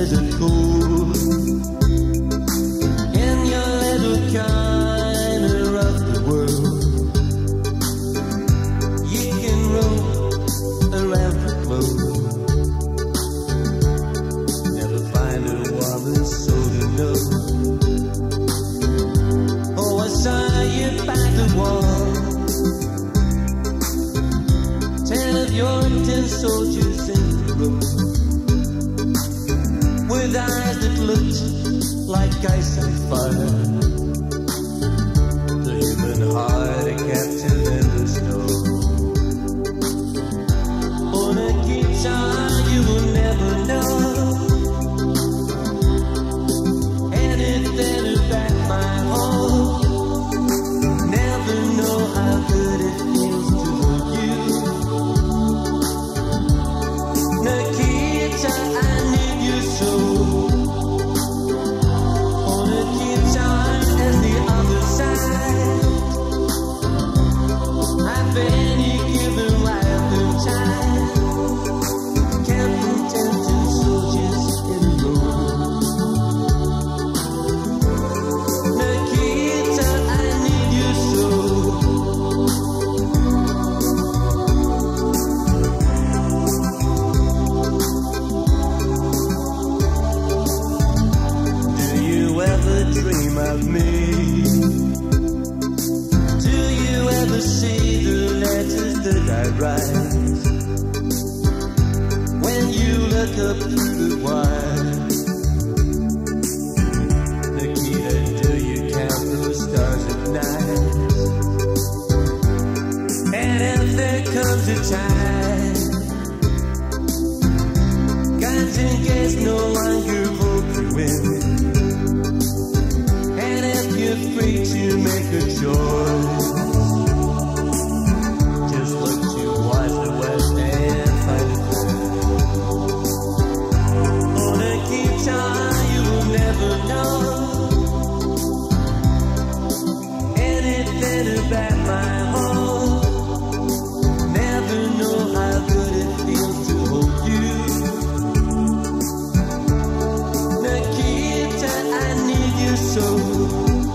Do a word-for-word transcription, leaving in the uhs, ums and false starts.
desert cold. In your little corner of the world, you can roam around the globe. Never find a woman so to know. Oh, I saw you by the wall. Ten of your ten soldiers in the room, with eyes that looked like ice and fire. The human heart, a captive in the snow. On a guitar you will never know anything about my home. Never know how good it feels to hold you. Nikita, I need you so. On a guitar and the other side, I've any given life and time. Counting ten ten soldiers in a row. Nikita, I need you so. Do you ever dream of me? Do you ever see the letters that I write? When you look up through the wire, Nikita, do you count those stars at night? And if there comes a time God's engaged no longer hope you win, and if you're free to make a choice, just look toward the west and find a friend. On a guitar you will never know anything about my home. Never know how good it feels to hold you. Nikita, I need you so.